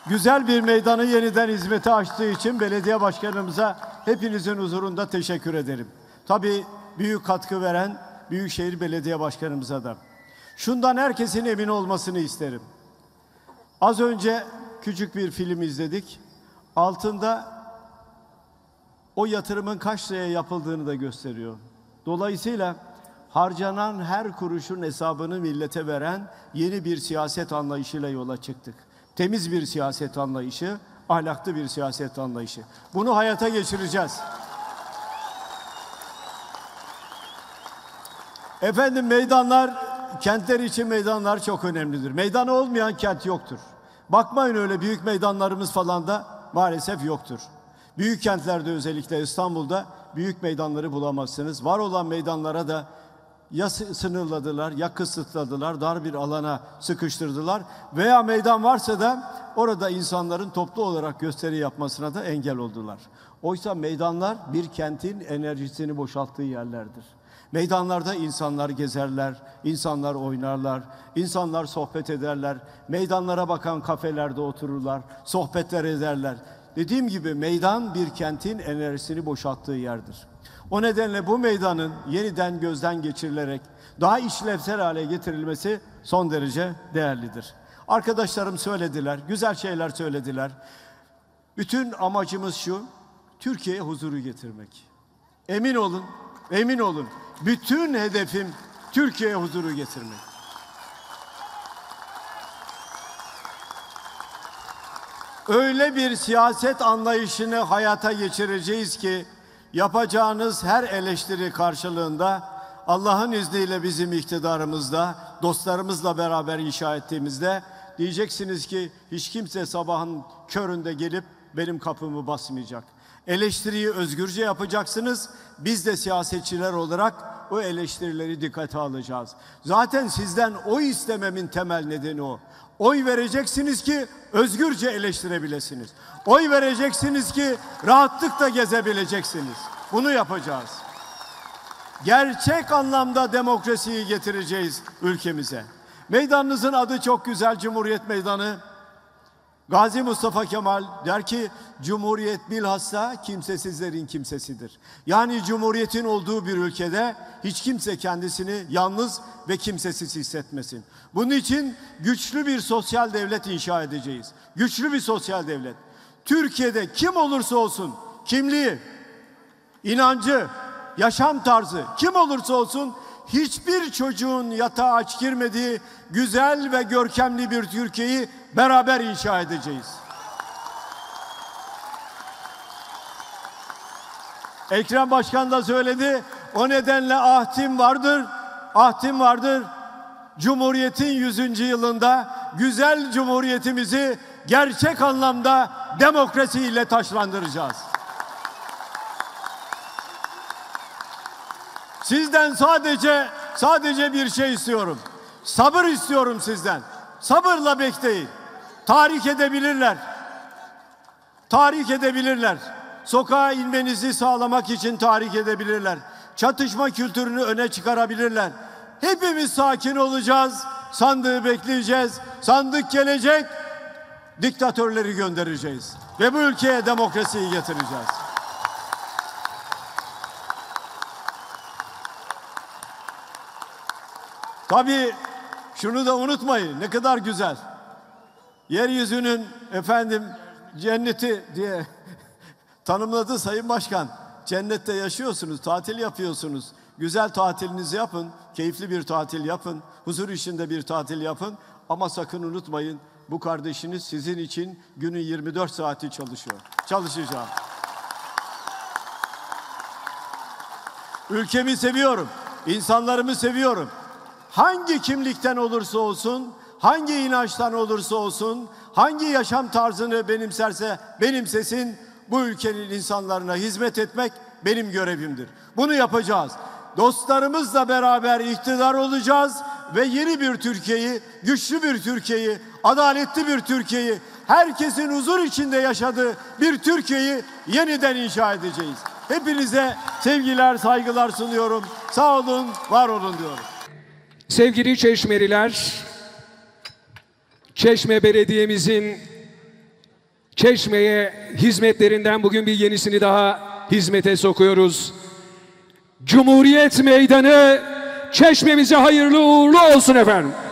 güzel bir meydanı yeniden hizmete açtığı için belediye başkanımıza hepinizin huzurunda teşekkür ederim. Tabii büyük katkı veren Büyükşehir Belediye Başkanımıza da. Şundan herkesin emin olmasını isterim. Az önce küçük bir film izledik. Altında o yatırımın kaç liraya yapıldığını da gösteriyor. Dolayısıyla harcanan her kuruşun hesabını millete veren yeni bir siyaset anlayışıyla yola çıktık. Temiz bir siyaset anlayışı, ahlaklı bir siyaset anlayışı. Bunu hayata geçireceğiz. Efendim meydanlar, kentler için meydanlar çok önemlidir. Meydanı olmayan kent yoktur. Bakmayın öyle büyük meydanlarımız falan da maalesef yoktur. Büyük kentlerde özellikle İstanbul'da büyük meydanları bulamazsınız. Var olan meydanlara da ya sınırladılar ya kısıtladılar, dar bir alana sıkıştırdılar veya meydan varsa da orada insanların toplu olarak gösteri yapmasına da engel oldular. Oysa meydanlar bir kentin enerjisini boşalttığı yerlerdir. Meydanlarda insanlar gezerler, insanlar oynarlar, insanlar sohbet ederler. Meydanlara bakan kafelerde otururlar, sohbetler ederler. Dediğim gibi meydan bir kentin enerjisini boşalttığı yerdir. O nedenle bu meydanın yeniden gözden geçirilerek daha işlevsel hale getirilmesi son derece değerlidir. Arkadaşlarım söylediler, güzel şeyler söylediler. Bütün amacımız şu, Türkiye'ye huzuru getirmek. Emin olun, emin olun. Bütün hedefim Türkiye'ye huzuru getirmek. Öyle bir siyaset anlayışını hayata geçireceğiz ki yapacağınız her eleştiri karşılığında Allah'ın izniyle bizim iktidarımızda, dostlarımızla beraber inşa ettiğimizde diyeceksiniz ki hiç kimse sabahın köründe gelip benim kapımı basmayacak. Eleştiriyi özgürce yapacaksınız. Biz de siyasetçiler olarak o eleştirileri dikkate alacağız. Zaten sizden oy istememin temel nedeni o. Oy vereceksiniz ki özgürce eleştirebilesiniz. Oy vereceksiniz ki rahatlıkla gezebileceksiniz. Bunu yapacağız. Gerçek anlamda demokrasiyi getireceğiz ülkemize. Meydanınızın adı çok güzel, Cumhuriyet Meydanı. Gazi Mustafa Kemal der ki, Cumhuriyet bilhassa kimsesizlerin kimsesidir. Yani Cumhuriyetin olduğu bir ülkede hiç kimse kendisini yalnız ve kimsesiz hissetmesin. Bunun için güçlü bir sosyal devlet inşa edeceğiz. Güçlü bir sosyal devlet. Türkiye'de kim olursa olsun, kimliği, inancı, yaşam tarzı kim olursa olsun hiçbir çocuğun yatağa aç girmediği güzel ve görkemli bir Türkiye'yi beraber inşa edeceğiz. Ekrem Başkan da söyledi. O nedenle ahdim vardır, ahdim vardır. Cumhuriyetin 100. yılında güzel Cumhuriyetimizi gerçek anlamda demokrasiyle taçlandıracağız. Sizden sadece bir şey istiyorum. Sabır istiyorum sizden. Sabırla bekleyin. Tahrik edebilirler. Tahrik edebilirler. Sokağa inmenizi sağlamak için tahrik edebilirler. Çatışma kültürünü öne çıkarabilirler. Hepimiz sakin olacağız. Sandığı bekleyeceğiz. Sandık gelecek. Diktatörleri göndereceğiz. Ve bu ülkeye demokrasiyi getireceğiz. Tabii şunu da unutmayın, ne kadar güzel. Yeryüzünün cenneti diye tanımladı Sayın Başkan. Cennette yaşıyorsunuz, tatil yapıyorsunuz. Güzel tatilinizi yapın, keyifli bir tatil yapın, huzur içinde bir tatil yapın. Ama sakın unutmayın, bu kardeşiniz sizin için günün 24 saati çalışıyor. Çalışacağım. Ülkemi seviyorum, insanlarımı seviyorum. Hangi kimlikten olursa olsun, hangi inançtan olursa olsun, hangi yaşam tarzını benimsesin, bu ülkenin insanlarına hizmet etmek benim görevimdir. Bunu yapacağız. Dostlarımızla beraber iktidar olacağız ve yeni bir Türkiye'yi, güçlü bir Türkiye'yi, adaletli bir Türkiye'yi, herkesin huzur içinde yaşadığı bir Türkiye'yi yeniden inşa edeceğiz. Hepinize sevgiler, saygılar sunuyorum. Sağ olun, var olun diyorum. Sevgili Çeşmeliler, Çeşme Belediye'mizin Çeşme'ye hizmetlerinden bugün bir yenisini daha hizmete sokuyoruz. Cumhuriyet Meydanı Çeşme'mize hayırlı uğurlu olsun efendim.